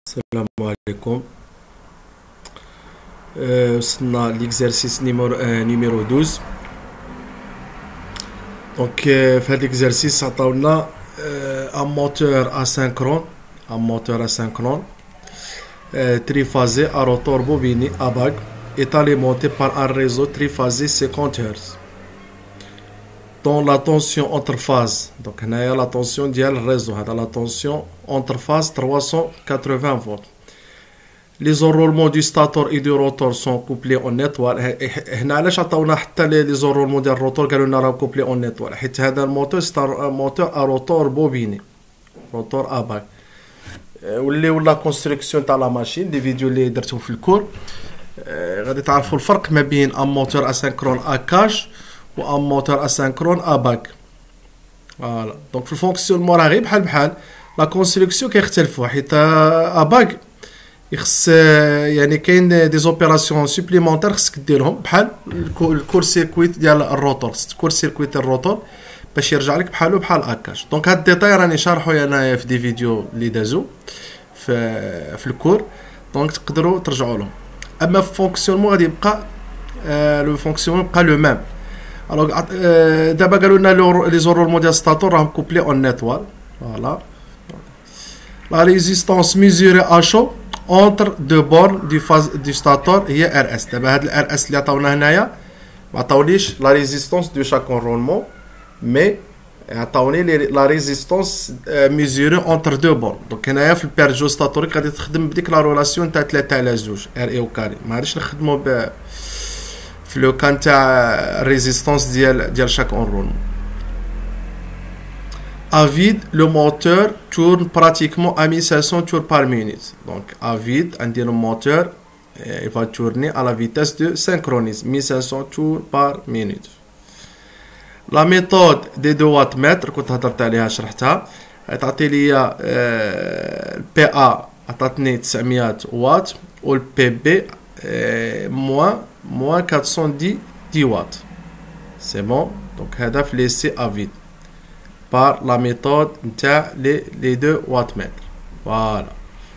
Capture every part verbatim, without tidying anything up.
السلام عليكم. euh, وصلنا l'exercice numéro euh, numéro douze. donc euh, في هذا l'exercice عطاونا euh, un moteur asynchrone un moteur asynchrone euh, triphasé à rotor bobiné à bague est alimenté par un réseau triphasé cinquante hertz dont la tension entre phases. donc هنايا la tension ديال الريزو هذا la tension entre phases trois cent quatre-vingts volts. Les enroulements du stator et du rotor sont couplés en étoile. هنا علاش عطاونا حتى لي زونرولمون ديال الروتور قالوا لنا راه كوبلي اون étoile حيت هذا الموتور سي موتور ا روتور بوبيني روتور ا باك واللي ولا كونستركسيون تاع لا ماشين دي فيديو اللي درتهم في الكور. غادي تعرفوا الفرق ما بين ان موتور اسينكرون ا كاش و ان موتور اسينكرون ا باك. فوالا دونك في الفونكسيونمون راه غير بحال بحال لا كونستركسيون كيختلفوا حيت ا باك يخص يعني كاين دي زوبيراسيون سوبليمونتير خصك ديرهم بحال الكور سيركويت ديال الروتور كور سيركويت الروتور باش يرجع لك بحالو بحال اكاش. دونك هاد الديتاي راني شارحو انايا في دي فيديو اللي دازو في في الكور دونك تقدروا ترجعوا لهم. اما في فونكسيونمون غادي يبقى آه لو فونكسيونمون يبقى لو ميم. الوغ آه دابا قالوا لنا لي زورولمون ديال ستاتور راهم كوبلي اون ايطوال. فوالا لا ريزيستانس ميزوري ا شو entre deux bornes du phase du stator هي ار اس. دابا هاد الار اس اللي عطاونا هنايا ما عطاوليش لا ريزيستانس دو شاك انرولمون مي عطاوني لا ريزيستانس ميزوري اونتر دو بورن. دونك هنايا في البيرجو ستاتوريك غادي تخدم بديك لا رولاسيون تاع ثلاثة على جوج ار اي او كاري. ما غاديش نخدمو ب في لو كان تاع الريزيستانس ديال ديال شاك انرولمون. À vide, le moteur tourne pratiquement à mille cinq cents tours par minute. Donc, à vide, on dit le moteur il va tourner à la vitesse de synchronisme, mille cinq cents tours par minute. La méthode des deux wattmètres, كنت هضرت عليها شرحتها، تعطي لي البي ا عطاتني تسعمية واط والبي بي موان موان quatre cent dix watts. C'est bon. Donc, هذا في ليسي à vide. par la méthode نتاع les les deux wattmètres. Voilà.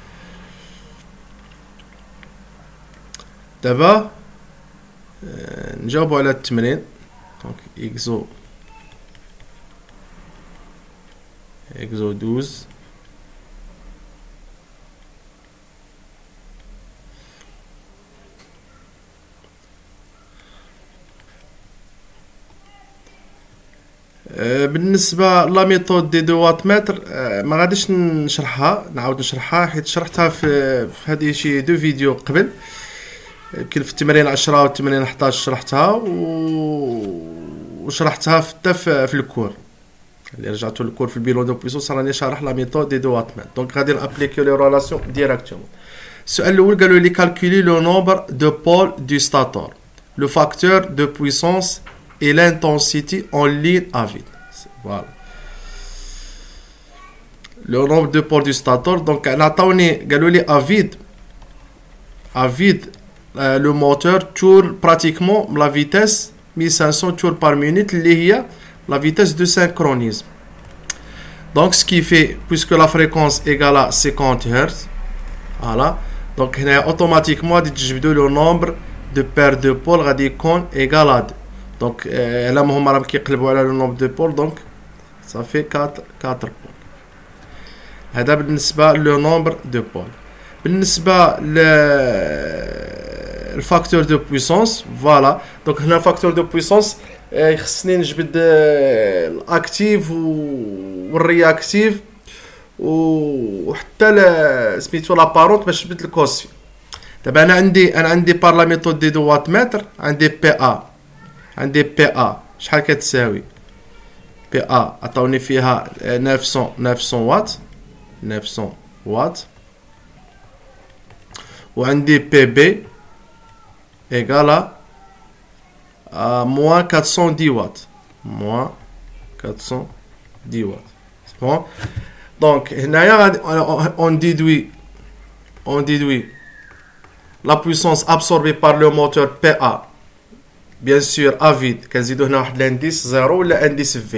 دابا نجاوبوا على التمرين. دونك اكزو اكزو دوز بالنسبه لا ميثود دي دو واتمتر ما غاديش نشرحها نعاود نشرحها حيت شرحتها في في هذه شي دو فيديو قبل. يمكن في التمرين عشرة والتمرين حطاش شرحتها وشرحتها حتى في, في الكور اللي رجعتوا للكور في البيلون دو بويسونس راني شارح لا ميثود دي دو واتمتر. دونك غادي نابليكيو لي ريلاسيون ديريكتومون. السؤال الاول قالوا لي كالكولي لو نومبر دو بول دو ستاتور لو فاكتور دو بويسونس et l'intensité en ligne à vide. Voilà. Le nombre de pôles du stator. Donc, on a dit à vide. À vide, euh, le moteur tourne pratiquement la vitesse mille cinq cents tours par minute, la vitesse de synchronisme. Donc, ce qui fait, puisque la fréquence égale à cinquante hertz, voilà. Donc, automatiquement, le nombre de paires de pôles radicaux égale à deux. Donc, là, on va calculer le nombre de pôles. Donc, ça fait quatre, quatre pôles. هذا بالنسبة le nombre de pôles. بالنسبة le facteur de puissance. Voilà. Donc, le facteur de puissance يخصني نجبد الأكتيف والرياكتيف وحتى سميتو لابارونت باش نجبد الكوسي. دابا أنا عندي أنا عندي بار لا ميثود دي دو واتمتر عندي بي ا عندي بي ا شحال كتساوي بي ا عطاوني فيها تسعمية واط تسعمية واط وعندي بي بي ايغالا موان quatre cent dix واط موان quatre cent dix واط. بون دونك هنايا غادي اون ديدوي اون ديدوي لا بويسونس ابسوربي بار لو موتور بي ا bien sûr à vide كنزيدو هنا واحد l'indice zéro ولا indice v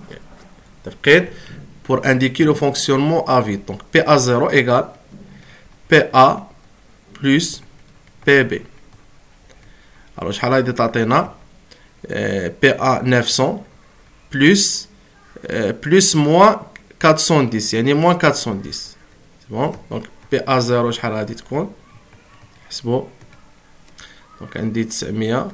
متفقين pour indiquer le fonctionnement à vide. Donc P A zéro égale P A plus P B. Alors شحال غادي تعطينا P A neuf cents plus plus moins quatre cent dix يعني moins quatre cent dix. C'est bon. Donc P A zéro شحال غادي تكون حسبوا. دونك عندي تسعمية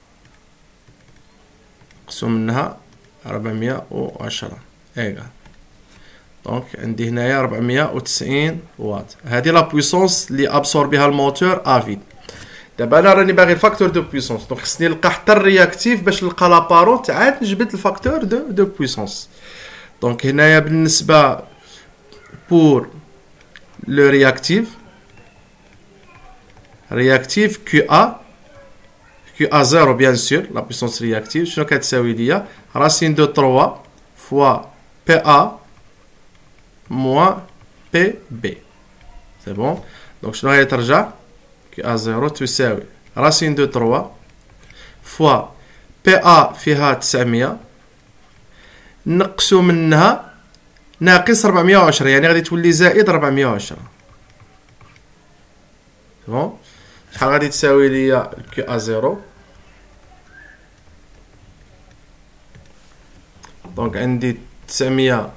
مقسوم منها ربعمية وعشرة ايغال. دونك عندي هنايا ربعمية وتسعين واط. هذه لا بويسونس اللي ابسوربيها الموتور افيد. دابا انا راني باغي الفاكتور دو بويسونس، دونك خصني نلقى حتى الرياكتيف باش نلقى لابارونت عاد نجبد الفاكتور دو دو بويسونس. دونك هنايا بالنسبه بور لو رياكتيف رياكتيف كيو ا كيو ا زيرو بيان سور لا بويسونس رياكتيف شنو كتساوي ليا راسين دو ثلاثة فوا بي ا موان بي بي. سي بون. دونك شنو غادي ترجع كيو ا زيرو تساوي راسين دو ثلاثة فوا بي ا فيها تسعمية نقصو منها ناقص ربعمية وعشرة يعني غادي تولي زائد ربعمية وعشرة. سي بون. شحال غادي تساوي ليا كيو ا زيرو؟ دونك عندي تسعمية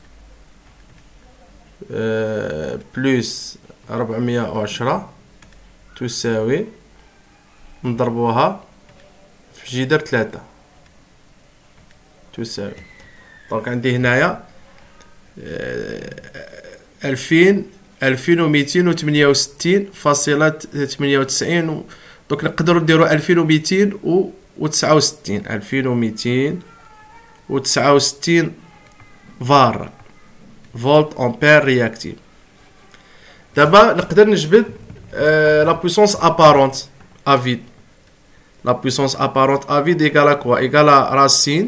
أه بلس ربعمية وعشرة تساوي نضربوها في جذر ثلاثة تساوي. دونك عندي هنايا ألفين ألفين وميتين وثمانية وستين فاصلة ثمانية وتسعين. دونك نقدروا نديرو ألفين وميتين وتسعة وستين ألفين وميتين وتسعة وستين فار فولت امبير رياكتيف. دابا نقدر نجبد لا بويسونس ابارونت ا فيد. لا بويسونس ابارونت ا فيد ايكالا كوا ايكالا راسين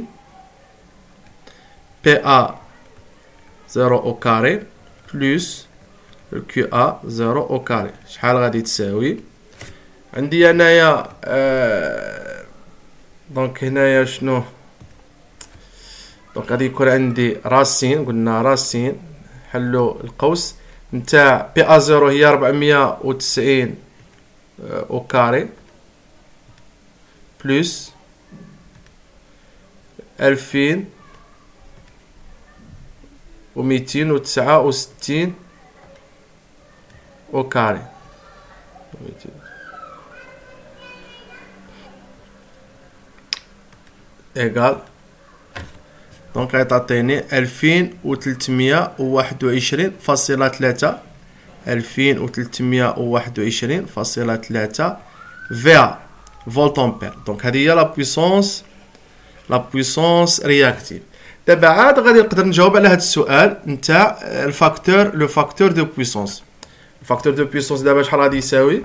بي ا زيرو او كاري بلس كيو ا زيرو او كاري. شحال غادي تساوي؟ عندي انايا أه دونك هنايا شنو؟ دونك غادي يكون عندي راسين قلنا راسين حلو القوس نتاع بي ا زيرو هي ربعمية وتسعين او كاري بلس ألفين وميتين وتسعة وستين او كاري ايغال. دونك غيعطيني ألفين وثلاثمية وواحد وعشرين فاصلة ثلاثة ألفين وثلاثمية وواحد وعشرين فاصلة ثلاثة في فولت امبير. دونك هذه هي لا بويسونس لا بويسونس رياكتيف. دابا عاد غادي نقدر نجاوب على هذا السؤال نتاع الفاكتور لو فاكتور دو بويسونس. الفاكتور دو بويسونس دابا شحال غادي يساوي؟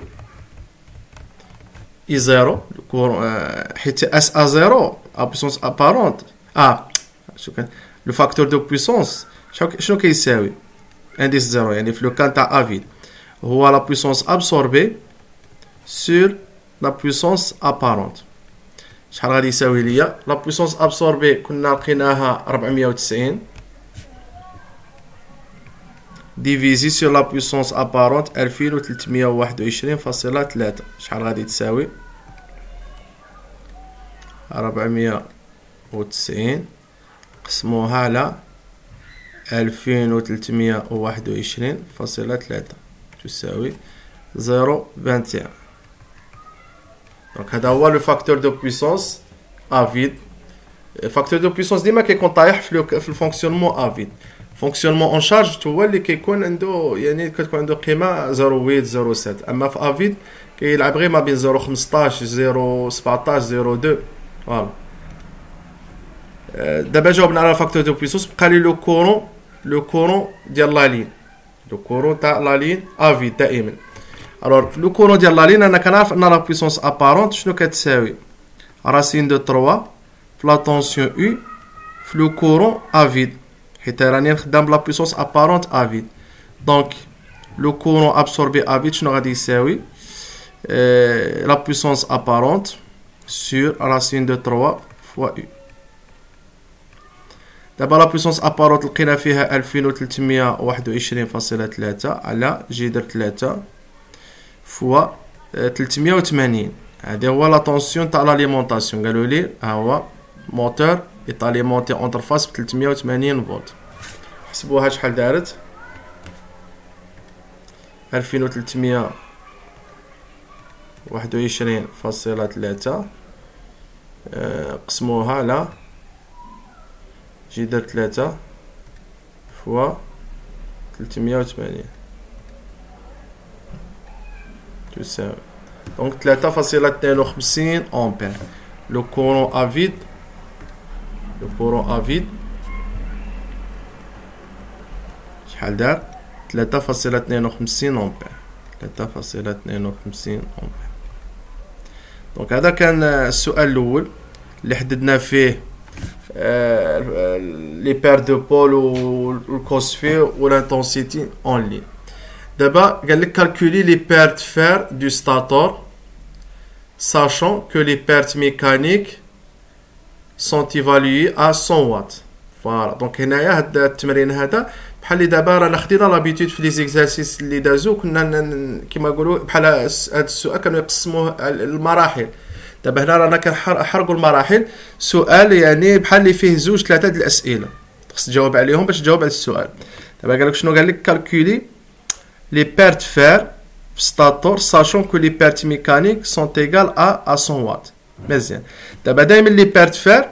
اي زيرو حيت اس ا زيرو ا بويسونس ابارونت اه شو كان لو فاكتور دو بويسونس شنو كيساوي؟ انديس زيرو يعني في لو كان تاع ا فيد هو لا بويسونس ابسوربي سور لا بويسونس ابارونت. شحال غادي يساوي ليا؟ لا بويسونس ابسوربي كنا لقيناها ربعمية وتسعين ديفيزي سور لا بويسونس ابارونت ألفين وثلاثمية وواحد وعشرين فاصلة ثلاثة. شحال غادي تساوي؟ ربعمية وتسعين قسموها على ألفين وثلاثمية وواحد وعشرين فاصلة ثلاثة تساوي زيرو فاصلة واحد. دونك هذا هو لو فاكتور دو بويسونس ا فيد. فاكتور دو بويسونس ديما كيكون طايح في في الفونكسيونمون ا فيد. فونكسيونمون اون شارج هو اللي كيكون عنده يعني كتكون عنده قيمه زيرو ثمانية زيرو سبعة، اما في ا فيد كيلعب غير ما بين زيرو خمسطاش زيرو سبعطاش زيرو اثنين. فوالا دابا جاوبنا على فاكتور دو بويسونس. بقى لي لو كورون لو كورون ديال لا لين لو كورون تاع لا لين ا فيد دائما. الوغ لو كورون ديال لا لين انا كنعرف ان لا بويسونس ابارونت شنو كتساوي؟ راسين دو ثلاثة في لا طونسيون او في لو كورون ا فيد حيت راني نخدم بلا بويسونس ابارونت ا فيد. دونك لو كورون ابسوربي ا فيد شنو غادي يساوي؟ لا بويسونس ابارونت سور راسين دو ثلاثة فوا او. دابا لا بويسونس ابارونت لقينا فيها ألفين وثلاثمية وواحد وعشرين فاصلة ثلاثة على جذر ثلاثة فوا ثلاثمية وثمانين. هذا هو لا طونسيون تاع لاليمونطاسيون. قالوا لي ها هو موتور يتاليمونتي اونتر فاس ب ثلاثمية وثمانين فولت. حسبوها شحال دارت؟ ألفين وثلاثمية وواحد وعشرين فاصلة ثلاثة قسموها على جذر ثلاثة فوا ثلاثمية وثمانين تساوي دونك ثلاثة فاصلة اثنين وخمسين أمبير. لو كورون ا فيد لو كورون ا فيد شحال دار؟ ثلاثة فاصلة اثنين وخمسين أمبير. ثلاثة فاصلة اثنين وخمسين أمبير. دونك هذا كان السؤال الأول اللي حددنا فيه لي بير دو بول والكوسفي والانتونسيتي اون لين. دابا قال لك كالكولي لي بيرت فير دو ستاتور sachant que les pertes mécaniques sont évaluées à cent watts. فوالا دونك هنايا هاد التمرين هذا بحال اللي دابا رانا خدينا لابيتود في لي زيكزارسيس اللي دازو كنا كيما نقولوا بحال هاد السؤال كانوا يقسموه المراحل. دابا هنا رانا كنحرقوا المراحل. سؤال يعني بحال اللي فيه زوج ثلاثه د الاسئله خص تجاوب عليهم باش تجاوب على السؤال. دابا قال لك شنو؟ قال لك كالكولي لي بيرت فير في ستاتور sachant que les pertes mécaniques sont égales à à cent watts. مزيان. دابا دائما لي بيرت فير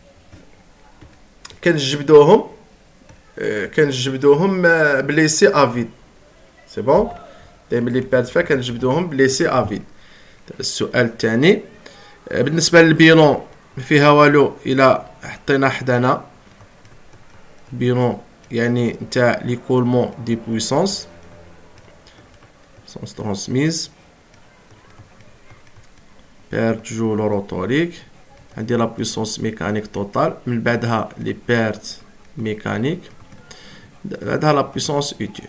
كنجبدوهم كنجبدوهم بليسي افيد. سي بون. دائما لي بيرت فير كنجبدوهم بليسي افيد. السؤال الثاني بالنسبه للبيلون ما فيها والو الى حطينا حدانا بيلون يعني نتاع ليكولمون دي بويسونس transmise perte joule rotorique. عندي لا بويسونس ميكانيك توتال من بعدها لي بيرت ميكانيك بعدها لا بويسونس اوتيل.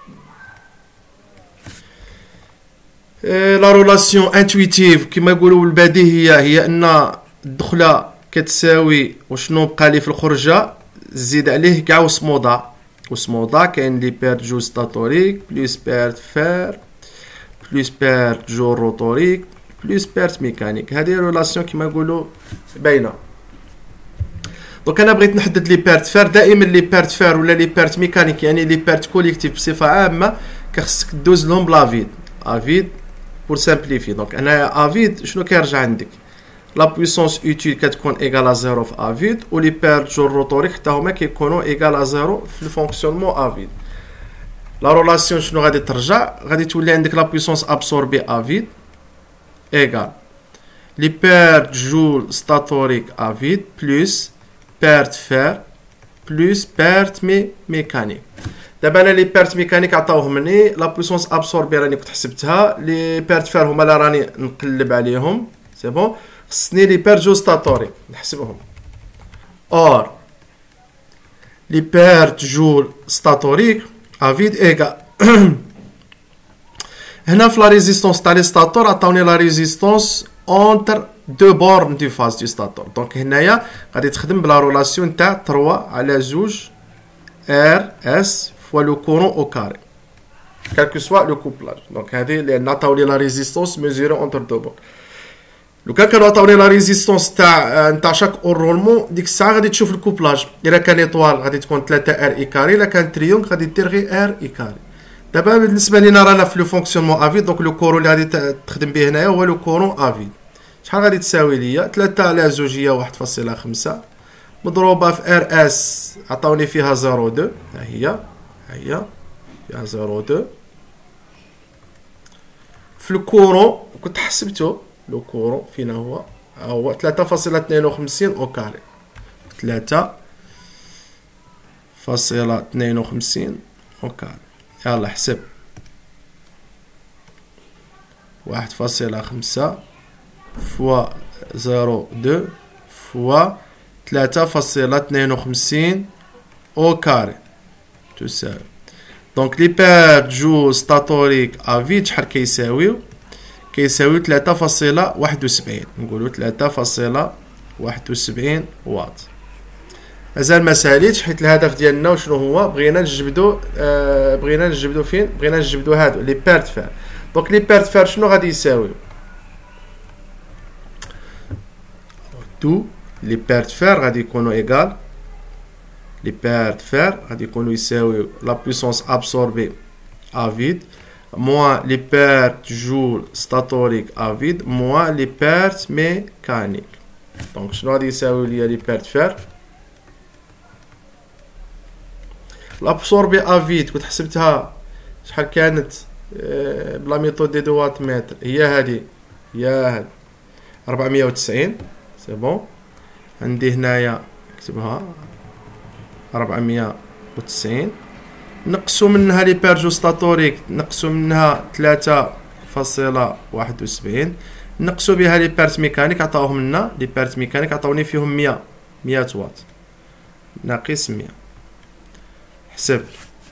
لا رولاسيون انتويتيف كما يقولوا البديهيه هي ان الدخله كتساوي وشنو بقى لي في الخرجه زيد عليه كاع وسموضا. وسموضا كاين لي بيرت جو ستاتوريك بلوس بيرت فير بلوس بيرت جو روتوريك بلوس بيرت ميكانيك. هذه ريلاسيون كما نقولوا باينه. دونك انا بغيت نحدد لي بيرت فير. دائما لي بيرت فير ولا لي بيرت ميكانيك يعني لي بيرت كوليكتيف بصفه عامه كخصك دوز لهم بلافيد افيد بور سامبليفي. دونك انا افيد شنو كيرجع عندك؟ لا بويسونس اوتيل كتكون ايغال زيرو في افيد ولي بيرت جو روتوريك حتى هما كيكونوا ايغال زيرو في الفونكسيونمون افيد. لا رولاسيون شنو غادي ترجع؟ غادي تولي عندك لا بويسونس ابسوربي افيد ايغال لي بيرت جول ستاتوريك افيد بلس بيرت فير بلس بيرت مي ميكانيك. دابا انا لي بيرت ميكانيك عطاوهم مني لا بويسونس ابسوربي راني كنت حسبتها. لي بيرت فير هما لا راني نقلب عليهم. سي بون. خصني لي بيرت جو ستاتوريك نحسبهم. اور لي بيرت جول ستاتوريك افيد ايغال هنا في لا ريزيستونس تاع لي ستاتور عطاوني لا ريزيستونس اونتر دو بورن دو فاز دو ستاتور. دونك هنايا غادي تخدم بلا رولاسيون تاع ثلاثة على زوج ار اس فوا لو كورون او كاري كالكو سوا لو كوبلاج. دونك هذه لان عطاوني لا ريزيستونس ميزوري اونتر دو بورن. لو كان كانوا عطاوني لا ريزيستونس تاع نتاع شاك اورولمون ديك الساعه غادي تشوف الكوبلاج. الا كان ايطوال غادي تكون ثلاثة ار اي كاري. الا كان تريونغ غادي دير غير ار اي كاري. دابا بالنسبه لينا رانا في لو فونكسيونمون افيد. دونك لو كورون اللي غادي تخدم به هنايا هو لو كورون افيد. شحال غادي تساوي ليا؟ ثلاثة على زوج هي واحد فاصلة خمسة مضروبه في ار اس عطاوني فيها صفر فاصلة اثنين. ها هي ها هي فيها صفر فاصلة اثنين في الكورون كنت حسبته. لو كورون فين هو؟ هو ثلاثة فاصلة اثنين وخمسين او كاري. ثلاثة فاصلة اثنين وخمسين او كاري. يلا حسب. واحد فاصلة خمسة فوا صفر فاصلة اثنين فوا ثلاثة فاصلة اثنين وخمسين او كاري تساوي. دونك لي بيرت جو ستاتوريك افيد شحال كيساويو؟ كيساوي ثلاثة فاصلة واحد وسبعين. نقولوا ثلاثة فاصلة واحد وسبعين واط. مازال ما ساليتش، حيت الهدف ديالنا وشنو هو؟ بغينا نجبدو آه بغينا نجبدو فين؟ بغينا نجبدو هادو لي بير فار. دونك لي بير فار شنو غادي يساويو؟ تو لي بير فار غادي يكونوا ايغال، لي بير فار غادي يكونوا يساويو لا بويسونس ابسوربي ا فيد moins les pertes joule statoriques à vide moins les pertes mécaniques. Donc شنو غادي يساوي ليا لي بيرت فار؟ لابسوربي ا فيد كنت حسبتها شحال كانت بلا ميثود دي دو وات متر، هي هادي هي هاد أربعمية وتسعين. سي بون، عندي هنايا نكتبها أربعمية وتسعين، نقصو منها لي بيرجو ستاتوريك، نقصو منها ثلاثة فاصلة واحد وسبعين، نقصو بها لي بيرت ميكانيك عطاوهم لنا، لي بيرت ميكانيك عطاوني فيهم مية مية واط ناقص مية، حسب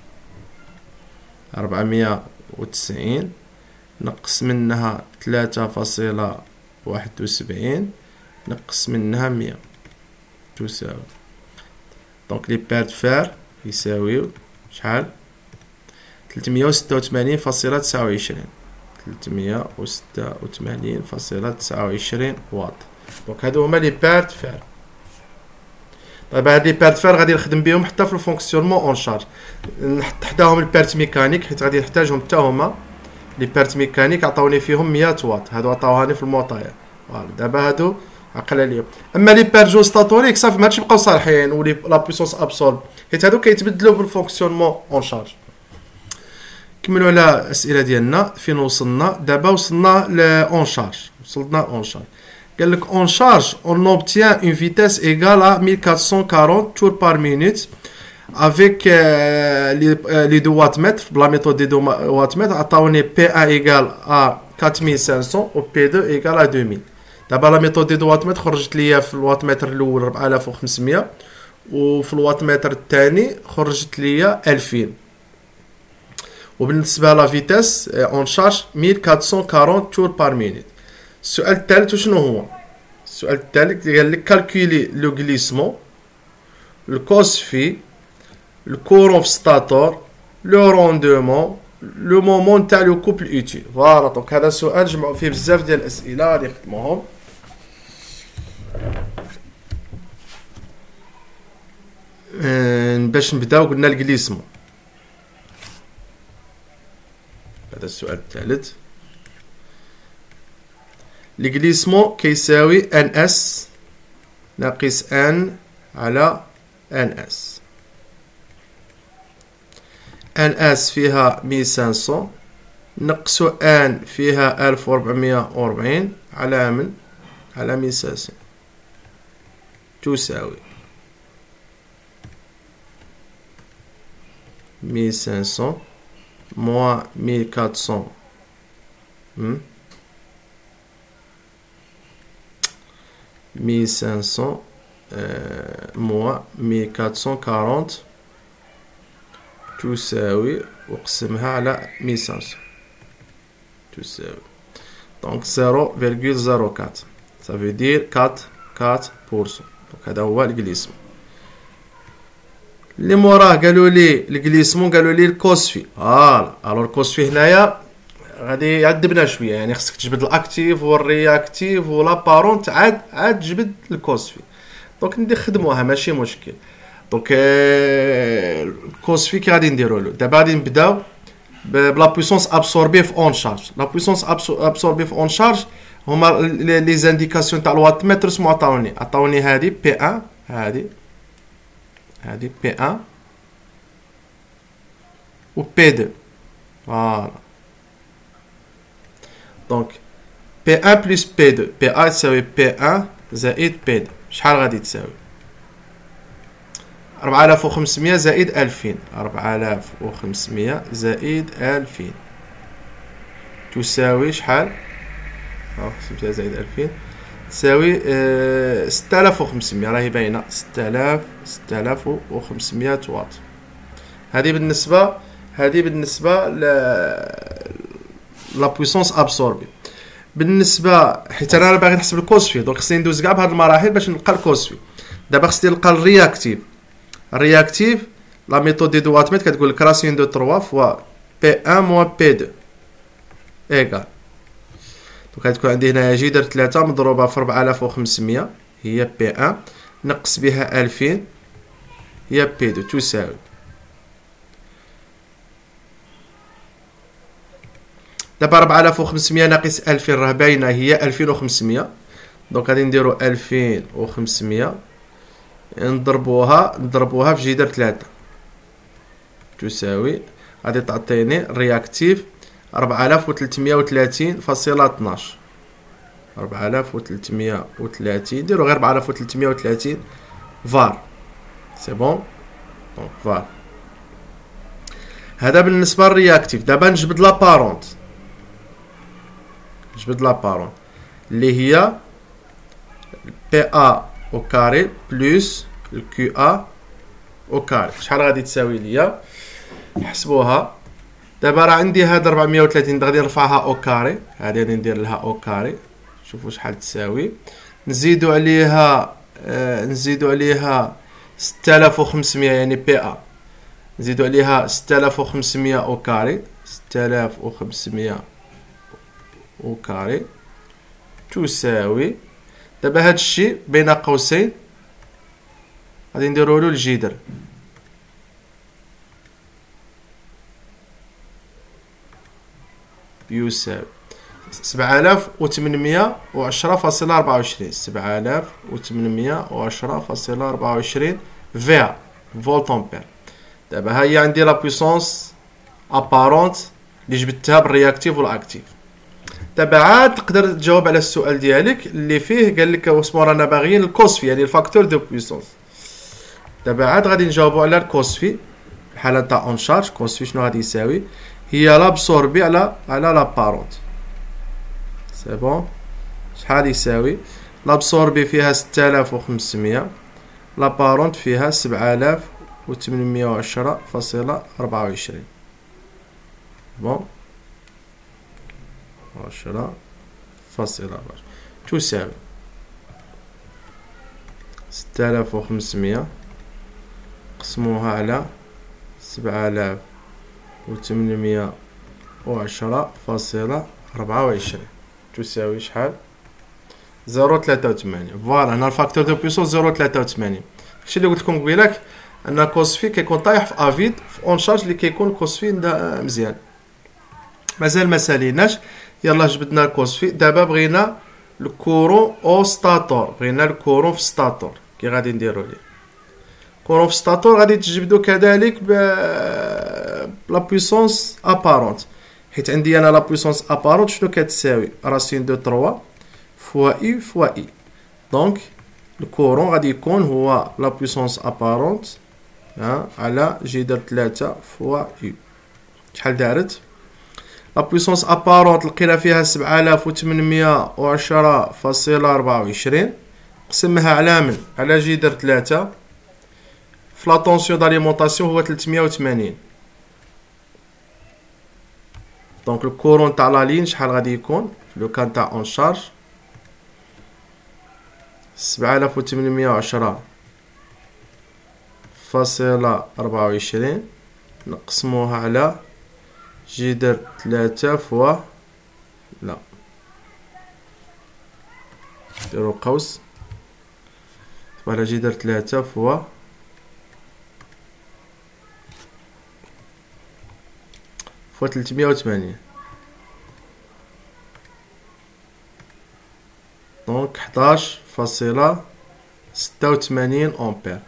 أربعمية وتسعين نقص منها ثلاثة فاصلة واحد وسبعين نقص منها مية تساوي، دونك لي بيرت فار يساويو شحال؟ ثلاثمية وستة وثمانين فاصلة تسعة وعشرين، ثلاثمية وستة وثمانين فاصلة تسعة وعشرين واط. دونك هادو هما لي بيرت فار. طيب هاد لي بيرت فار غادي نخدم بهم حتى في الفونكسيونمون اون شارج، نحط حداهم البيرت ميكانيك حيت غادي نحتاجهم حتى هما. لي بيرت ميكانيك عطاوني فيهم مية واط، هادو عطاوهاني في الموطير. فوالا دابا هادو عقل عليهم. اما لي بيرجو ستاتوريك صافي ما عادش يبقاو صالحين، ولي لا بويسونس ابسورب حيت هادو كيتبدلوا بالفونكسيونمون اون شارج. نكملوا على الاسئله ديالنا. فين وصلنا دابا؟ وصلنا ل اون شارج، وصلنا اون شارج. قال لك اون شارج اون اوبتيان اون فيتاس ايغال ا mille quatre cent quarante tours par minute avec les deux wattmètres بلا ميثود دي دو wattmètres عطاوني بي واحد ايغال ا quatre mille cinq cents و بي اثنين ايغال ا deux mille. دابا لا ميثود دي دو واتمتر خرجت ليا في الواتمتر الاول أربعة آلاف وخمسمية، وفي الواتمتر الثاني خرجت ليا ألفين. وبالنسبه لا فيتاس اون شارج mille quatre cent quarante tours par minute. السؤال الثالث شنو هو؟ السؤال الثالث قال لك كالكولي لو غليسمون، لو كوسفي، لو كورون في ستاتور، لو روندومون، لو مومون تاع لو كوبل اوتيل. فوالا دونك هذا السؤال جمعوا فيه بزاف ديال الاسئله غادي نخدموهم. باش نبداو قلنا الجليسمون، هذا السؤال الثالث. الجليسمون كيساوي ان اس ناقص ان على ان اس. ان اس فيها mille cinq cents نقصو ان فيها ألف وأربعمية وأربعين على من على mille cinq cents تساوي mille cinq cents moins mille quatre cents mille cinq cents moins mille quatre cent quarante تساوي وقسمها على mille cinq cents تساوي دونك zéro virgule zéro quatre. ça veut dire quatre quatre pourcent. دونك هذا هو الجليسمون. اللي موراه قالوا لي الجليسمون قالوا لي الكوسفي. اه الو الكوسفي هنايا غادي يعذبنا شويه، يعني خصك تجبد الاكتيف والرياكتيف ولا بارونت عاد عاد تجبد الكوسفي. دونك ندي خدموها ماشي مشكل. دونك الكوسفي كي غادي نديرو له دابا؟ غادي نبداو بلا بويسونس ابسوربي في اون شارج. لا بويسونس ابسوربي في اون شارج هما لي زانديكاسيون تاع الوات متر سمو عطاوني عطاوني هادي بي واحد، هادي هادي بي واحد و بي اثنين. فوالا دونك بي واحد بلس بي اثنين، بي واحد تساوي بي واحد زائد بي اثنين. شحال غادي تساوي؟ أربعة آلاف وخمسمية زائد ألفين، أربعة آلاف وخمسمية زائد ألفين تساوي شحال؟ خمسمية زائد ألفين تساوي أه ستة آلاف وخمسمية. راهي باينة ستة آلاف ستة آلاف وخمسمية واط. هذه بالنسبة هذه بالنسبة ل لا بويسونس ابسوربي. بالنسبة حيت انا باغي نحسب الكوسفي، دونك خصني ندوز كاع بهاد المراحل باش نلقى الكوسفي. دابا خصني نلقى الرياكتيف. الرياكتيف لا ميثود دي دواتميت كتقول لك راسيون دو ثلاثة فوا بي واحد موان بي اثنين ايكال. دونك غتكون عندي هنايا جذر ثلاثة مضروبة في أربعة آلاف وخمسمية هي بي واحد نقص بها ألفين هي بي اثنين تساوي دابا أربعة آلاف وخمسمية ناقص ألفين راه باينة هي ألفين وخمسمية. دونك غادي نديرو ألفين وخمسمية نضربوها نضربوها في جذر ثلاثة تساوي غادي تعطيني رياكتيف أربعة آلاف وثلاثمية وثلاثين فاصلة اثناش. أربعة آلاف وثلاثمية وثلاثين نديرو غير أربعة آلاف وثلاثمية وثلاثين فار سي بون. دونك فار هذا بالنسبة للرياكتيف. دابا نجبد لابارونت نجبد لابارونت اللي هي بي ا او كاري بلس الكيو ا او كاري. شحال غادي تساوي ليا؟ نحسبوها. دابا راه عندي هاد أربعمية وثلاثين غادي نرفعها او كاري، هادي غادي ندير لها او كاري شوفوا شحال تساوي. نزيدو عليها آه نزيدو عليها ستة آلاف وخمسمية يعني بي ا نزيدو عليها ستة آلاف وخمسمية او كاري ستة آلاف وخمسمية او كاري تساوي. دابا هاد الشيء بين قوسين غادي نديرولو الجذر يساوي سبعة آلاف وثمانمية وعشرة فاصلة أربعة وعشرين سبعة آلاف وثمانمية وعشرة فاصلة أربعة وعشرين في فولت امبير. دابا ها هي عندي لا بويسونس ابارونت اللي جبدتها بالرياكتيف والاكتيف. دابا عاد تقدر تجاوب على السؤال ديالك اللي فيه قال لك واسمو رانا باغيين الكوسفي يعني الفاكتور دو بويسونس. دابا عاد غادي نجاوبو على الكوسفي الحاله تاع اون شارج. كوسفي شنو غادي يساوي؟ هي لابسوربي على على لابارونت سي بون. شحال يساوي؟ لابسوربي فيها ستة آلاف وخمسمية لابارونت فيها سبعة آلاف وثمانمية وعشرة فاصلة أربعة وعشرين بون عشرة فاصلة أربعة تساوي ستة آلاف وخمسمية قسموها على سبعة آلاف وثمانمية وعشرة فاصلة أربعة وعشرين تساوي شحال؟ زيرو ثلاثة وثمانين. فوالا هنا الفاكتور دو بويسونس زيرو ثلاثة وثمانين. داكشي اللي قلت لكم قبيلك ان كوسفي كيكون طايح في افيد في اون شارج اللي كيكون كوسفي مزيان. مازال ما ساليناش. يلا جبدنا الكوسفي. دابا بغينا الكورون او ستاتور بغينا الكورون في ستاتور كي غادي نديرو ليه كورون في ستاتور غادي تجبدو كذلك ب لا بويسونس ابارونت حيت عندي انا لا بويسونس ابارونت شنو كتساوي راسين دو ثلاثة فوا اي فوا اي. دونك الكورون غادي يكون هو لا بويسونس ابارونت على جذر ثلاثة فوا اي. شحال دارت؟ لا بويسونس ابارونت لقينا فيها سبعة آلاف وثمانمية وعشرة فاصلة أربعة وعشرين قسمها على من؟ على جذر ثلاثة في لا طونسيون داليمونطاسيون هو ثلاثمية وثمانين. دونك الكورون تاع لا لين شحال غادي يكون في لو كان تاع اون شارج؟ سبعة آلاف وثمانمية وعشرة فاصلة أربعة وعشرين نقسموها على جذر ثلاثة فوا لا نديرو قوس على جذر ثلاثة فوا فوا ثلاثمية وثمانين. دونك حداش فاصلة ستة وثمانين أمبير.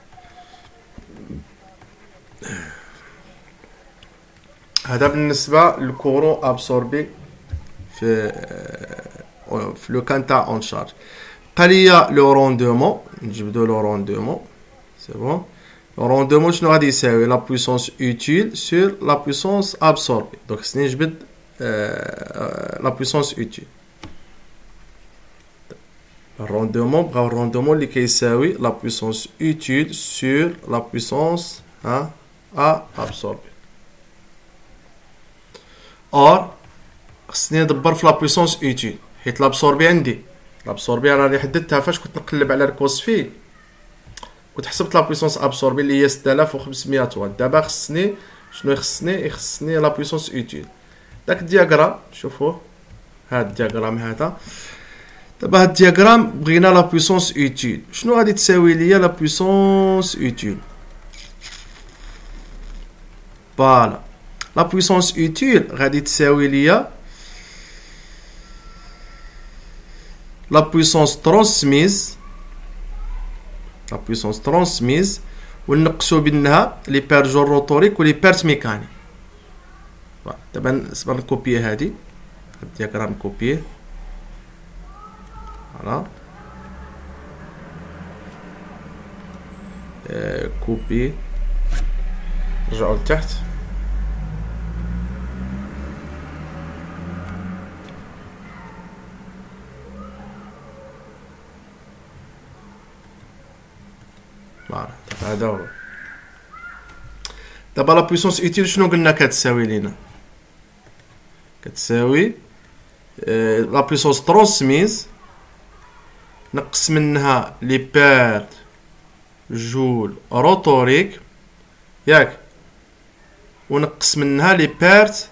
هذا بالنسبة للكورون أبسوربي في في لو كان تاع اون شارج. قاليا لو روندومون نجبدو لو روندومون سي بون. لو روندومون شنو غادي يساوي؟ لا بويسونس اوتيل سور لا بويسونس أبسوربي. دونك خصني نجبد لا بويسونس اوتيل. الروندومون بغاو الروندومون اللي كيساوي لا بويسونس اوتيل سور لا بويسونس ها ا ابسوربي. اور خصني ندبر في لا بويسونس اوتيل حيت لابسوربي عندي لابسوربي راني حددتها فاش كنت نقلب على الكوسفي كنت حسبت لا بويسونس ابسوربي اللي هي ستة آلاف وخمسمية واط. دابا خصني شنو يخصني؟ يخصني لا بويسونس اوتيل. داك الدياغرام شوفوه، هاد الدياغرام هذا. دابا هاد الدياغرام بغينا لا بويسونس اوتيل. شنو غادي تساوي ليا لا بويسونس اوتيل؟ فوالا لا بويسونس اوتيل غادي تساوي ليا لا بويسونس ترانسميز، لا بويسونس ترانسميز ونقصو بينها لي بير جور روتوريك ولي بيرت ميكانيك. دابا سبا نكوبي هادي الدياغرام، كوبيه فوالا، آه كوبي، نرجعو لتحت. فوالا هذا هو. دابا لا بويسونس اوتيل شنو قلنا كتساوي لينا؟ كتساوي آه لا بويسونس ترانسميز نقص منها لي بيرت جول روتوريك ياك، ونقص منها لي بيرت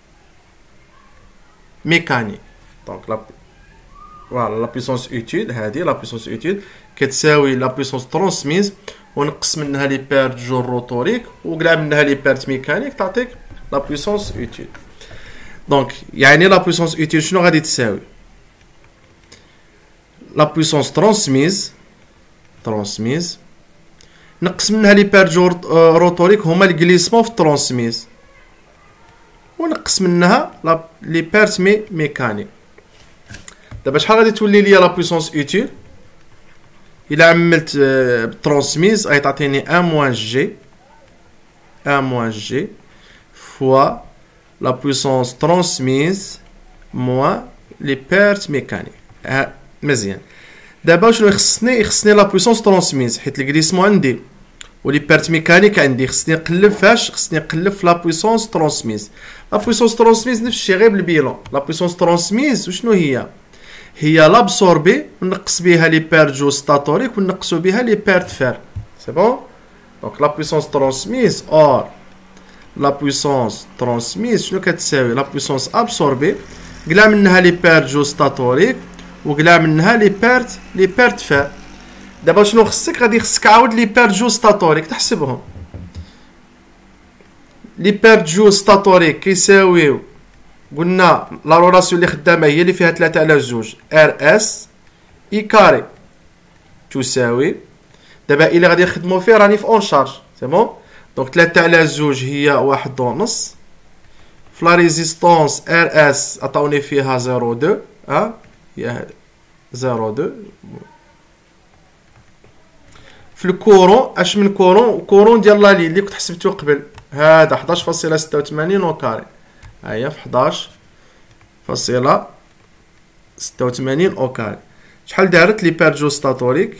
ميكانيك. دونك لا فوالا لا بويسونس اوتيل هادي لا بويسونس اوتيل كتساوي لا بويسونس ترانسميز ونقص منها لي بيرت جول روتوريك وكاع منها لي بيرت ميكانيك تعطيك لا بويسونس اوتيل. دونك يعني لا بويسونس اوتيل شنو غادي تساوي؟ لا بويسونس ترانسميز ترانسميز نقص منها لي بيرت جول روتوريك هما الكليسمون في الترانسميز، ونقص منها لي بيرت مي ميكانيك. دابا شحال غادي تولي ليا لا بويسونس اوتيل؟ الا عملت بالترانسميز غادي تعطيني ان موان جي ان موان جي فوا لا بويسونس ترانسميز موان لي بيرت ميكانيك. مزيان. دابا شنو يخصني؟ يخصني لا بويسونس ترانسميز حيت الكليسمون عندي ولي بيرت ميكانيك عندي. خصني نقلب فاش؟ خصني نقلب في لا بويسونس ترانسميز. لا بويسونس ترانسميز نفس الشيء غير بالبيلون. لا بويسونس ترانسميز وشنو هي؟ هي لابسوربي ونقص بها لي بيرت جو ستاتوريك ونقصو بها لي بيرت فير. سي بون. دونك لا بويسونس ترانسميز اور لا بويسونس ترانسميز شنو كتساوي؟ لا بويسونس ابسوربي قلع منها لي بيرت جو ستاتوريك وقلع منها لي بيرت لي بيرت فير. دابا شنو خصك؟ غادي خصك عاود لي بيرت جو ستاتوريك تحسبهم. لي بيرت جو ستاتوريك كيساويو قلنا لا رولاسيون اللي خدامه هي اللي فيها ثلاثة على جوج ار اس اي كاري تساوي. دابا الا غادي نخدمو فيه راني في اون شارج سي بون. دونك ثلاثة على جوج هي واحد ونص في لا ريزيستونس ار اس عطاوني فيها زيرو دو ها هي هادي زيرو دو. في الكورون اش من كورون؟ كورون ديال لا لي اللي كنت حسبتو قبل هذا حداش فاصلة ستة وثمانين او كاري. ها هي في حداش فاصلة ستة وثمانين او كاري. شحال دارت لي بيرت جو ستاتوريك؟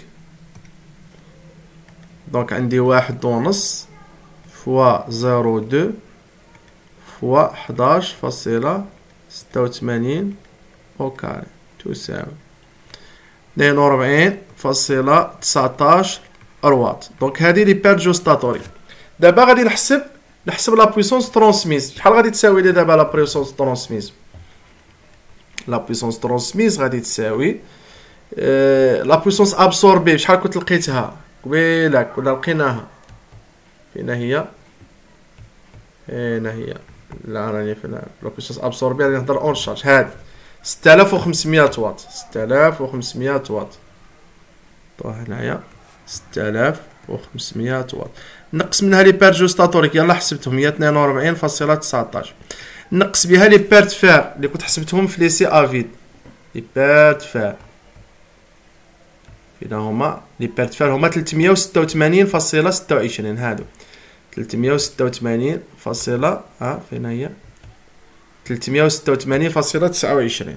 دونك عندي واحد ونص فوا زيرو دو فوا حداش فاصلة ستة وثمانين او كاري تساوي اثنين وربعين فاصلة تسعطاش رواط. دونك هادي لي بيرت جو ستاتوريك. دابا غادي نحسب نحسب لا بويسونس ترانسميز. شحال غادي تساوي لي دابا لا بويسونس ترانسميز؟ لا بويسونس ترانسميز غادي تساوي أه لا بويسونس ابسوربي. شحال كنت لقيتها قبيلك ولا لقيناها؟ فين هي؟ هنا هي. لا راني في لا بويسونس ابسوربي غادي نهضر اون شارج. هاد ستة آلاف وخمسمية واط ستة آلاف وخمسمية واط. طو هنايا ستة آلاف وخمسمية واط نقص منها لي بيرت جو ستاتوريك يلا حسبتهم هي اثنين وربعين فاصلة تسعطاش. نقص بها لي بيرت فير اللي كنت حسبتهم في لي سي افيد. لي بيرت فير فين هما؟ لي بيرت فير هما ثلاثمية وستة وثمانين فاصلة ستة وعشرين. هادو ثلاثمية وستة وثمانين فاصلة ها فين هي؟ ثلاثمية وستة وثمانين فاصلة تسعة وعشرين.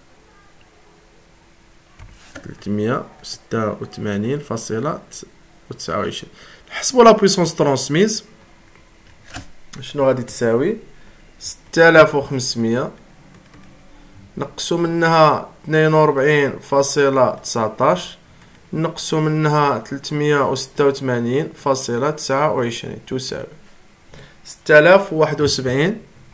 ثلاثمية وستة وثمانين فاصلة تسعة وعشرين. نحسبو لا بويسونس ترانسميز شنو غادي تساوي؟ ستة آلاف وخمسمية نقصو منها اثنين وربعين فاصلة تسعطاش نقصو منها تلتمية وستة وثمانين فاصلة تسعة وعشرين تساوي ستة آلاف وواحد وسبعين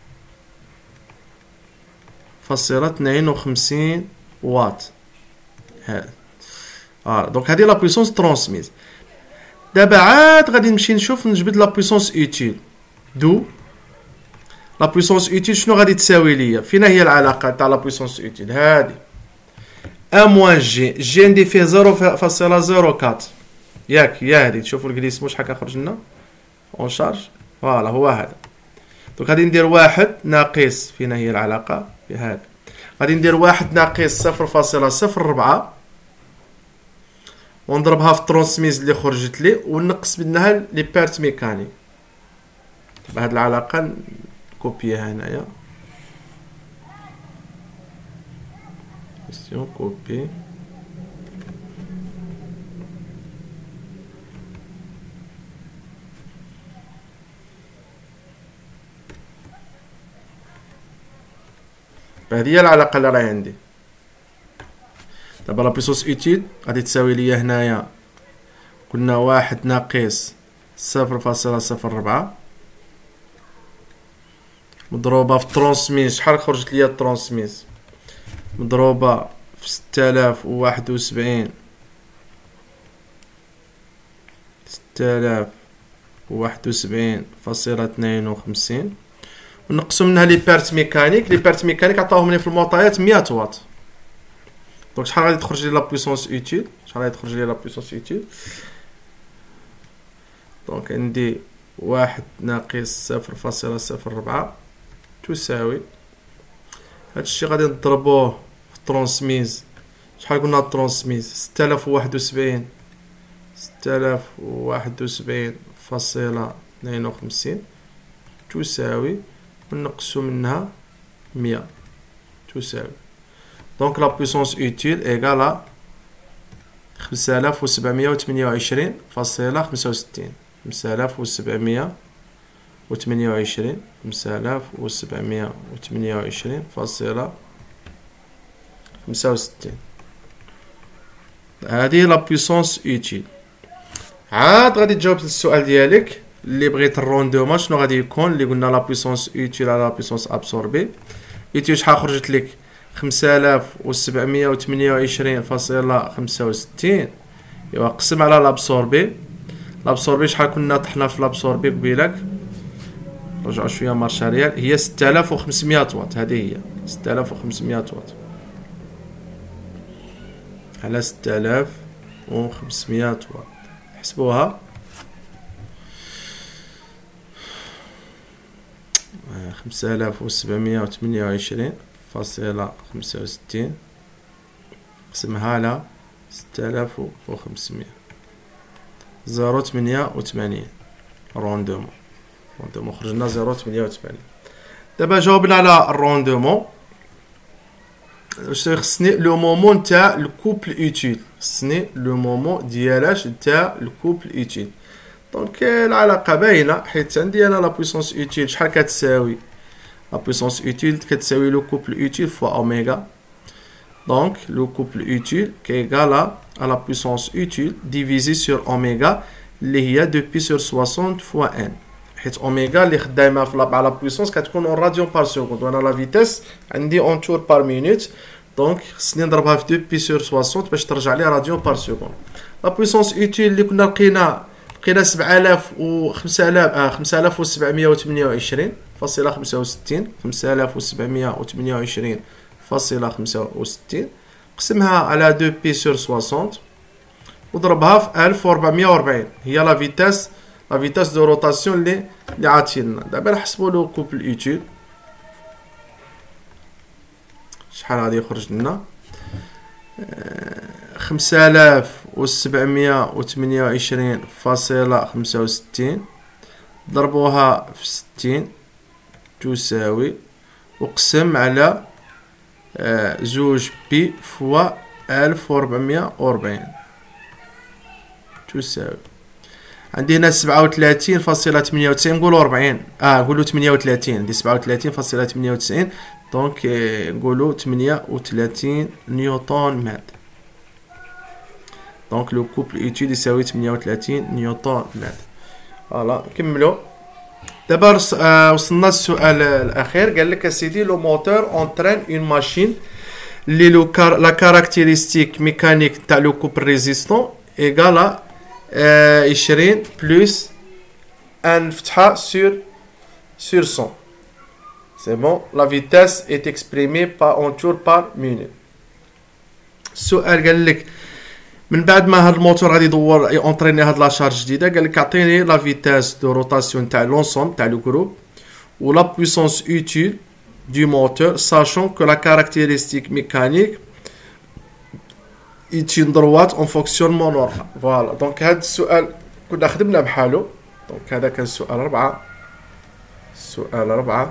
فاصلة اثنين وخمسين واط. هذا اه دونك هذه لا بويسونس ترونسميز. دابا عاد غادي نمشي نشوف نجبد لا بويسونس اوتيل. دو لا بويسونس اوتيل شنو غادي تساوي ليا؟ فين هي العلاقه تاع لا بويسونس اوتيل؟ هادي ا موان جي، جي ندير فيه صفر فاصلة صفر أربعة ياك هي هادي. تشوفوا الكليس واش هكا خرج لنا اون شارج. فوالا هو هذا. دونك غادي ندير واحد ناقص، فين هي العلاقه؟ في هذا. غادي ندير واحد ناقص صفر فاصلة صفر أربعة ونضربها في الترونسميز اللي خرجت لي ونقص منها لي بيرت ميكانيك. بهاد العلاقه كوبيها هنايا كوبي كوبي هذه هي العلاقه اللي راهي عندي. دابا لا بيسونس اوتيل غادي تساوي ليا هنايا قلنا واحد ناقص صفر فاصلة صفر أربعة مضروبه في الترونسميز. شحال خرجت ليا الترونسميز؟ مضروبه في ستة آلاف وواحد وسبعين ستة آلاف وواحد وسبعين فاصلة اثنين وخمسين ونقصو منها لي بيرت ميكانيك. لي بيرت ميكانيك عطاوهم لي في المعطيات مية واط. دونك شحال غادي تخرج لي لا بويسونس اوتيل؟ شحال غادي تخرج لي لا بويسونس اوتيل؟ دونك عندي واحد ناقص صفر فاصلة صفر أربعة تساوي هادشي غادي نضربوه في الترونسميز. شحال قلنا الترونسميز؟ ستة آلاف وواحد وسبعين ستة آلاف وواحد وسبعين فاصلة اثنين وخمسين تساوي ونقصو منها مية تساوي. دونك لا بويسونس اوتيل ايكالا خمسة آلاف وسبعمية وثمانية وعشرين فاصلة خمسة وستين. خمسة آلاف وسبعمية وثمانية وعشرين خمسة آلاف وسبعمية وثمانية وعشرين فاصلة خمسة وستين. هذه لا بويسونس اوتيل. عاد غادي تجاوب السؤال ديالك اللي بغيت الروندومون شنو غادي يكون، اللي قلنا لا بويسونس اوتيل على لا بويسونس ابسوربي. اوتيل شحال خرجت لك؟ خمسة آلاف وسبعمية وثمانية وعشرين فاصلة خمسة وستين. ايوا قسم على لابسوربي. لابسوربي شحال كنا طحنا في لابسوربي قبيلك؟ رجعوا شويه مارشا ريال. هي ستة آلاف وخمسمية واط. هذه هي ستة آلاف وخمسمية واط على ستة آلاف وخمسمية واط. حسبوها خمسة آلاف وسبعمية وثمانية وعشرين فاصلة خمسة وستين قسمها على ستة آلاف وخمسمية زيرو ثمانية وثمانين روندومون. روندومون خرجنا زيرو ثمانية وثمانين. دابا جاوبنا على الروندومون. واش خصني لو مومون تاع الكوبل اوتيل؟ خصني لو مومون ديالاش تاع الكوبل اوتيل. دونك العلاقه باينه حيت عندي انا لا بويسونس اوتيل شحال كتساوي؟ لا بويسونس اوتيل كتساوي لو كوبل اوتيل فوا اوميغا. دونك لو كوبل اوتيل كيغالا à la puissance utile divisé sur oméga اللي هي deux pi sur soixante fois n. حيت اوميغا اللي خدامه في لا بويسونس كتكون اون راديون بار سكوند وانا لا فيتاس عندي اون تور بار مينوت. دونك خصني نضربها في deux pi sur soixante باش ترجع لي راديون بار سكوند. لا بويسونس اوتيل اللي كنا لقينا لقينا سبعة آلاف و خمسة آلاف اه خمسة آلاف وسبعمية وثمانية وعشرين فاصلة خمسة وستين. خمسة آلاف وسبعمية وثمانية وعشرين فاصلة خمسة وستين قسمها على deux pi sur soixante وضربها في ألف وأربعمية وأربعين. هي لا فيتاس لا فيتاس دو روتاسيون اللي اللي عاطينا. دابا نحسبوا لو كوبل اوتيل شحال غادي يخرج لنا؟ خمسة آلاف وسبعمية وثمانية وعشرين فاصلة خمسة وستين ضربوها في ستين تساوي وقسم على زوج بي فوا ألف وأربعمية وأربعين تساوي عندي هنا سبعة وثلاثين فاصلة ثمانية وتسعين. نقولو أربعين اه نقولو ثمانية وثلاثين. عندي سبعة وثلاثين فاصلة ثمانية وتسعين. دونك نقولو ثمانية وثلاثين نيوتن متر. دونك لو كوبل ايتيل يساوي ثمانية وثلاثين نيوتن متر. فوالا نكملو. دابا وصلنا للسؤال الاخير. قال لك اسيدي لو موتور اونترين اون ماشين لي لو كار لا كاركتيرستيك ميكانيك تاع لو كوبل ريزيستون ايغالا عشرين بلس ان فتحه سور سور مية. C'est bon, la vitesse est exprimée par en tours par minute. السؤال قال لك من بعد ما هاد الموتور غادي يدور يونطريني هاد لا شارج جديده، قال لك اعطيني لا فيتاس دو روتاسيون تاع لونسوم تاع لو جروب و لا بويسونس اوتيل دو موتور ساشون كو لا كاركتيرستيك ميكانيك ايتين دروات اون فونكسيونمون نورمال. فوالا دونك هاد السؤال كنا خدمنا بحالو. دونك هذا كان السؤال أربعة. السؤال أربعة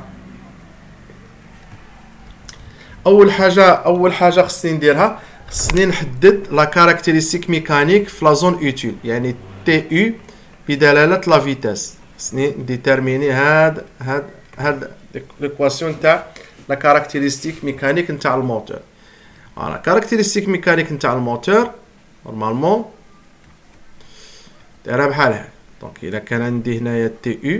اول حاجه اول حاجه خصني نديرها، خصني نحدد لا كاركتيرستيك ميكانيك في لا زون اوتيل، يعني تي يو بدلاله لا فيتاس. خصني ديتيرميني هاد هاد هاد ليكواسيون تاع لا كاركتيرستيك ميكانيك نتاع الموتور. فوالا كاركتيرستيك ميكانيك نتاع الموتور نورمالمون دايره بحال هكا. دونك الا كان عندي هنايا تي يو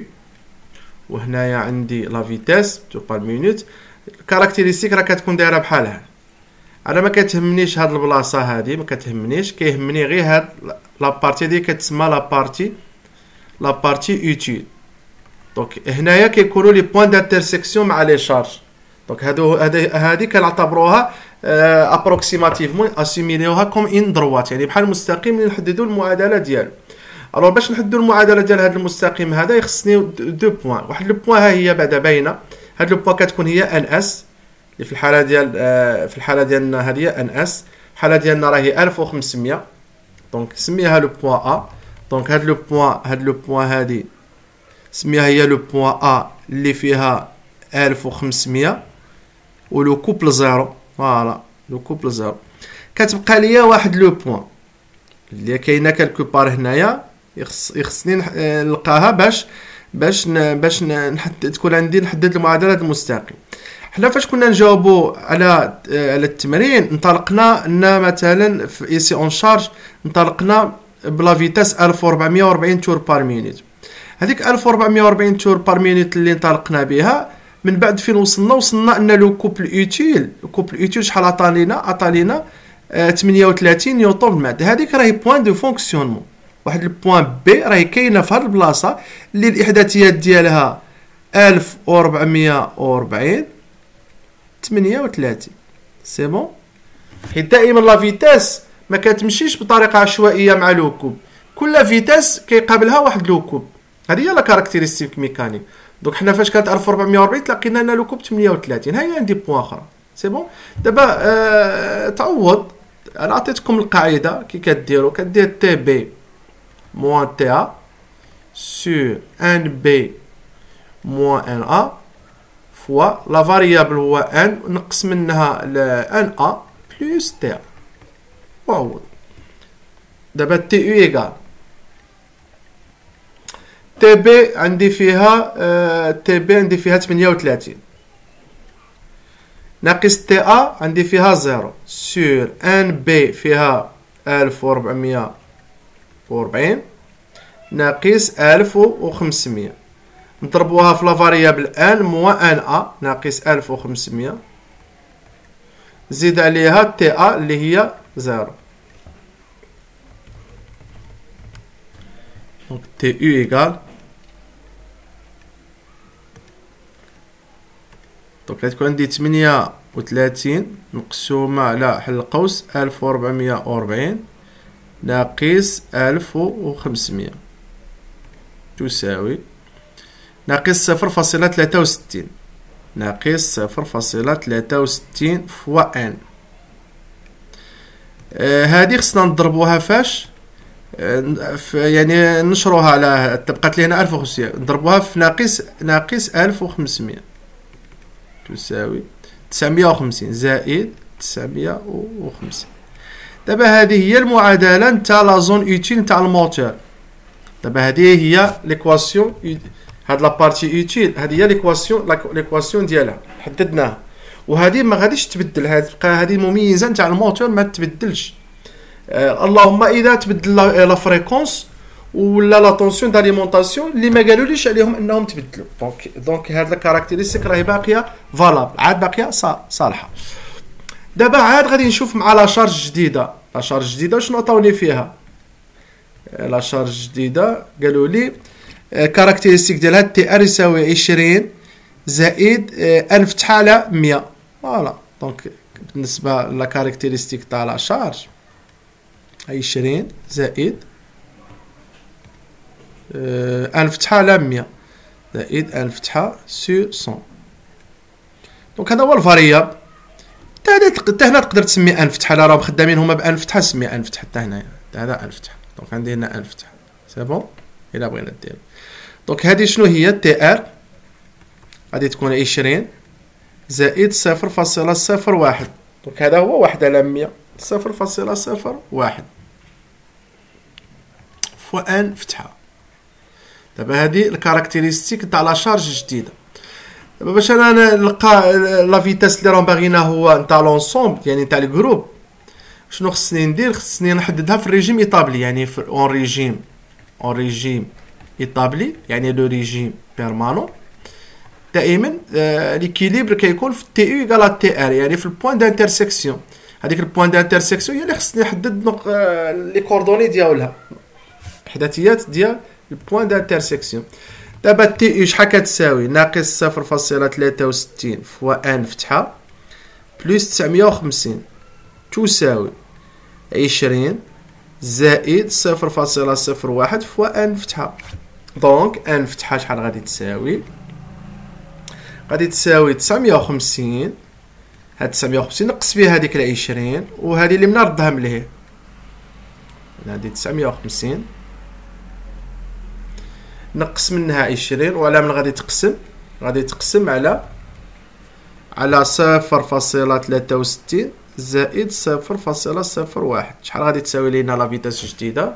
وهنايا عندي لا فيتاس تو بار مينوت، الكاركتيرستيك راه كتكون دايره بحال هكا. انا ما كتهمنيش هاد البلاصه هادي، ما كتهمنيش، كيهمني غير هاد لا بارتي دي كتسمى لا بارتي لا بارتي اوتيل. دونك هنايا كيكونوا لي بوين دانترسيكسيون مع لي شارج. دونك هادو هادي كنعتبروها ابروكسيماتيفمون اسيميليوها كوم ان دروات، يعني بحال المستقيم اللي نحددوا المعادله ديالو. الوغ باش نحددوا المعادله ديال هذا المستقيم هذا يخصني دو بوين. واحد لو بوين ها هي بعدا باينه، هاد لو بوين كتكون هي ان اس اللي في الحاله ديال آه في الحاله ديالنا هذه هي ان اس، الحاله ديالنا راهي ألف وخمسمية. دونك سميها لو بوين ا. دونك هاد لو بوين هاد لو بوين هادي سميها هي لو بوين ا اللي فيها ألف وخمسمية ولو كوبل زيرو. فوالا لو كوبل زيرو. كتبقى ليا واحد لو بوين اللي كاينه كالكو بار هنايا، يخص يخصني نلقاها باش باش ن... باش نحدد تكون عندي نحدد المعادله المستقيم. حنا فاش كنا نجاوبوا على على التمرين انطلقنا ان مثلا في اي سي اون شارج انطلقنا بلا فيتاس ألف وأربعمية وأربعين تور بار مينوت. هذيك ألف وأربعمية وأربعين تور بار مينوت اللي انطلقنا بها من بعد فين وصلنا؟ وصلنا ان لو كوبل اوتيل لو كوبل اوتيل شحال عطالينا؟ عطالينا ثمانية وثلاثين نيوتن متر. هذيك راهي بوين دو فونكسيونمون. واحد البوين بي راهي كاينه في هاد البلاصه اللي الاحداثيات ديالها ألف وأربعمية وأربعين ثمانية وثلاثين. سي بون. حيت دائما لا فيتاس ما كتمشيش بطريقه عشوائيه مع لو كوب، كل فيتاس كيقابلها واحد لو كوب. هذه هي لا كاركتيرستيك ميكانيك. دونك حنا فاش كانت ألف وأربعمية وأربعين تلاقينا لنا لو كوب ثمانية وثلاثين. ها هي عندي بوين اخرى. سي بون. دابا آه تعوض. انا عطيتكم القاعده كي كديروا، كدير تي بي موان تي ا سور ان بي موان ان ا فوا لا فاريابل هو ان نقص منها ان ا بلس تي ا. وعوض. دابا تي يو ايكال تي بي عندي فيها آه تي بي عندي فيها ثمانية وثلاثين ناقص تي ا عندي فيها زيرو سور ان بي فيها ألف وأربعمية وأربعين ناقص ألف وخمسمية. نضربوها في لا فاريابل ان موان ان ا ناقص ألف وخمسمية زيد عليها تي ا اللي هي زيرو. دونك تي يو ايكال دونك غتكون عندي ثمانية وثلاثين مقسومة على حل القوس ألف وأربعمية وأربعين ناقص ألف وخمسمية تساوي ناقص صفر فاصلة ثلاثة وستين ناقص صفر فاصلة ثلاثة وستين فوا ان. آه هادي خصنا نضربوها فاش؟ آه يعني نشروها على تبقات لي هنا ألف وخمسمية، نضربوها في ناقص ناقص ألف وخمسمية تساوي تسعمية وخمسين زائد تسعمية وخمسين. دابا هذه هي المعادله نتاع لا زون اوتيل نتاع الموتور. دابا هذه هي ليكواسيون، هاد لا بارتي اوتيل هذه هي ليكواسيون ليكواسيون ديالها حددناها، وهذه ما غاديش تبدل. هذه تبقى هذه المميزه نتاع الموتور ما تبدلش. آه اللهم اذا تبدل لا فريكونس ولا لا طونسيون داليمونطاسيون اللي ما قالوليش عليهم انهم تبدلوا. دونك دونك هاد الكاركتيرستيك راهي باقيه فالابل، عاد باقيه صالحه. دابا عاد غادي نشوف مع لا شارج جديده. لا شارج جديده شنو عطاوني فيها؟ لا شارج جديده قالوا لي كاركتيرستيك ديالها تي ار يساوي عشرين زائد ان فتحه على مية. فوالا دونك بالنسبه لا كاركتيرستيك تاع لا شارج عشرين زائد ان فتحه على مية زائد ان فتحه سور مية. دونك هذا هو الفاريابل. حتى هنا تقدر تسمي ان فتحه، لا راهم خدامين هما بان فتحه سمي ان فتحه حتى هنايا. هذا ان فتحه. دونك عندي هنا ان فتحه سي بون الا بغينا ندير. دونك هذه شنو هي؟ تي ار غادي تكون عشرين زائد صفر فاصلة صفر واحد. دونك هذا هو واحد على مية صفر فاصلة صفر واحد فوا ان فتحه. دابا هذه الكاركتيرستيك تاع لا شارج جديده. دابا باش انا نلقى لا فيتاس اللي راهم باغينا هو نتاع لونسومبل يعني تاع الجروب، شنو خصني ندير؟ خصني نحددها في الريجيم ايطابلي، يعني في اون ريجيم اون ريجيم ايطابلي يعني لو ريجيم بيرمانون. دائما آه ليكيليبر كيكون في تي او ايكال تي ار، يعني في البوان دانترسيكسيون. هذيك البوان دانترسيكسيون هي اللي خصني نحدد نق... آه لي كوردوني ديالها، الاحداثيات ديال البوان دانترسيكسيون. دابا تي او شحال كتساوي؟ ناقص صفر فاصلة ثلاثة وستين فوا ان فتحه بلس تسعمية وخمسين تساوي عشرين زائد صفر فاصلة صفر واحد فوا ان فتحه. دونك ان فتحه شحال غادي تساوي؟ غادي تساوي تسعمية وخمسين. هاد تسعمية وخمسين نقص فيها هذيك العشرين وهذه اللي من ردها مليه، هادي تسعمية وخمسين نقص منها عشرين، وعلى من غادي تقسم؟ غادي تقسم على على صفر فاصلة ثلاثة وستين زائد صفر فاصلة صفر واحد. شحال غادي تساوي لينا لا فيتاس جديده؟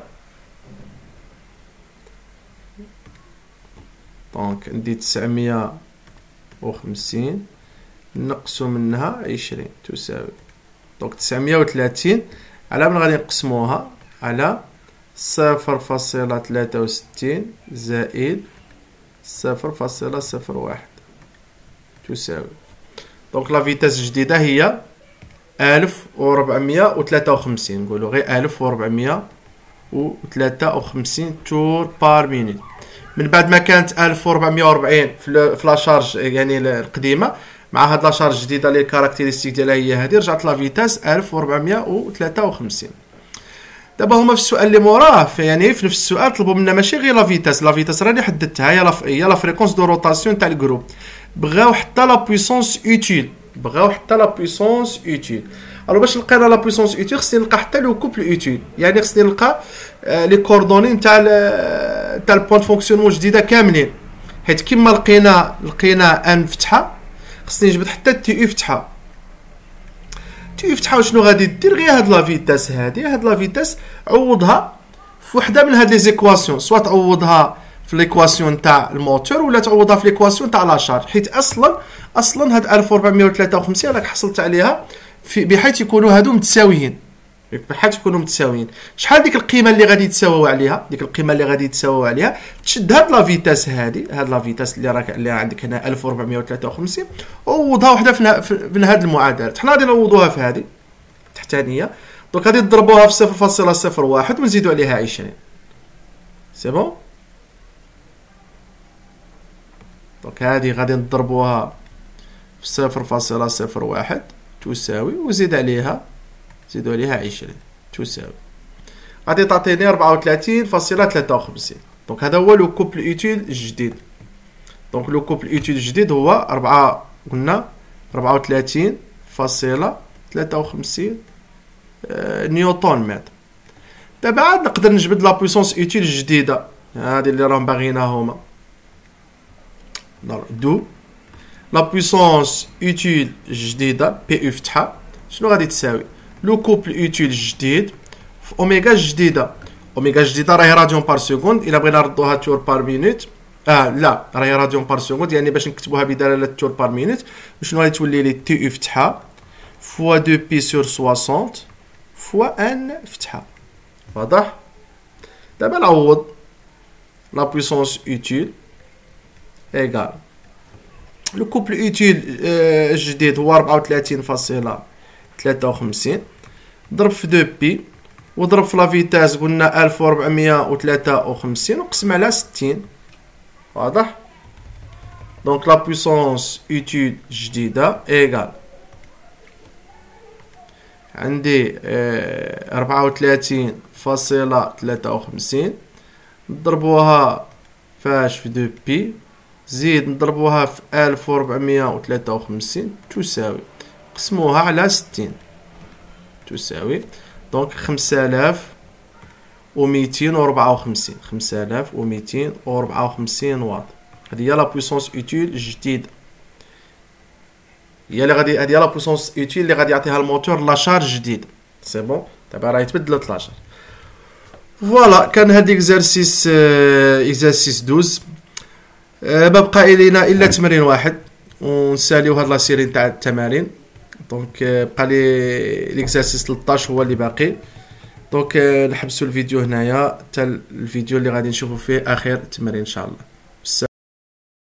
دونك عندي تسعمية وخمسين نقصو منها عشرين تساوي دونك تسعمية وثلاثين. على من غادي نقسموها؟ على صفر فاصلة ثلاثة وستين زائد صفر فاصلة صفر واحد تساوي. دونك لا فيتاس الجديده هي ألف وربعمية وثلاثة وخمسين، نقولوا غير ألف وربعمية وثلاثة وخمسين تور بار مينيت. من بعد ما كانت ألف وربعمية وأربعين في لا شارج يعني القديمه، مع هاد لا شارج الجديده اللي الكاركتيرستيك ديالها هي هذه، رجعت لا فيتاس ألف وربعمية وثلاثة وخمسين. دابا هما في السؤال اللي موراه يعني في نفس السؤال طلبوا منا ماشي غير لا فيتاس، لا فيتاس راني حددتها هي لا هي لا فريكونس دو روتاسيون تاع الجروب، بغاو حتى لا بويسونس اوتيل، بغاو حتى لا بويسونس اوتيل. الو باش لقينا لا بويسونس اوتيل خصني نلقى حتى لو كوبل اوتيل، يعني خصني نلقى آه لي كوردوني تاع تاع البوان فونكسيونمون جديده كاملين، حيت كيما لقينا لقينا ان فتحه خصني نجبد حتى تي او فتحه. تي او فتحه وشنو غادي دير؟ غير هاد لا فيتاس هادي، هاد لا فيتاس عوضها في وحده من هاد لي زيكواسيون، سوا تعوضها في ليكواسيون تاع الموتور ولا تعوضها في ليكواسيون تاع لا شارج، حيت اصلا اصلا هاد ألف وربعمية وثلاثة وخمسين راك حصلت عليها في بحيث يكونوا هادو متساويين، بحيث يكونوا متساويين. شحال ديك القيمه اللي غادي يتساووا عليها؟ ديك القيمه اللي غادي يتساووا عليها تشد هاد لا فيتاس هادي، هاد لا فيتاس اللي راك اللي عندك هنا ألف وربعمية وثلاثة وخمسين، ووضها وحده من هاد المعادلات. حنا غادي نوضوها في هذه التحتانيه، دونك غادي نضربوها في صفر فاصلة صفر واحد ونزيدوا عليها عشرين. سي بون. دونك هذه غادي نضربوها في صفر فاصلة صفر واحد تساوي وزيد عليها زيدوا عليها عشرين تساوي غادي تعطيني أربعة وثلاثين فاصلة ثلاثة وخمسين. دونك هذا هو لو كوبل اوتيل الجديد. دونك لو كوبل اوتيل الجديد هو أربعة قلنا أربعة وثلاثين فاصلة ثلاثة وخمسين نيوتن متر. دابا عاد نقدر نجبد لا بويسونس اوتيل الجديده هذه اللي راهم باغينها هما. دو لا بويسونس اوتيل الجديده بي او فتحه شنو غادي تساوي؟ لو كوبل اوتيل الجديد في اوميغا الجديده. اوميغا الجديده راهي راديون بار سكوند، الا بغينا نردوها تور بار مينوت اه لا راهي راديون بار سكوند، يعني باش نكتبوها بدلاله تور بار مينوت شنو غادي تولي لي تي او فتحه فوا دو بي سور ستين فوا ان فتحة. واضح؟ دابا نعوض لا بويسونس اوتيل ايكال لو كوبل اوتيل الجديد هو ربعة وثلاثين فاصلة ثلاثة وخمسين ضرب في دو بي وضرب في لا فيتاس قلنا ألف وربعمية وثلاثة وخمسين وقسم على ستين. واضح؟ دونك لا بويسونس اوتيل جديدة ايكال عندي ربعة وثلاثين فاصلة ثلاثة وخمسين نضربوها فاش في دو بي زيد نضربوها في ألف وربعمية وثلاثة وخمسين تساوي قسموها على ستين تساوي دونك خمسة آلاف وميتين وربعة وخمسين خمسة آلاف وميتين وربعة وخمسين واط. هذه هي لا بويسونس اوتيل الجديدة، هي اللي غادي هذه هي لا بويسونس اوتيل اللي غادي يعطيها الموتور لا شارج جديد. سي بون دابا راه تبدلت لا شارج. فوالا كان هاد اكزرسيس اكزرسيس دوز. ما بقى الينا الا تمرين واحد ونساليو هاد لا سيري تاع التمارين. دونك بقى لي ليكزرسيس ثلاثطاش هو اللي باقي. دونك نحبسوا الفيديو هنايا حتى الفيديو اللي غادي نشوفوا فيه اخر التمرين ان شاء الله.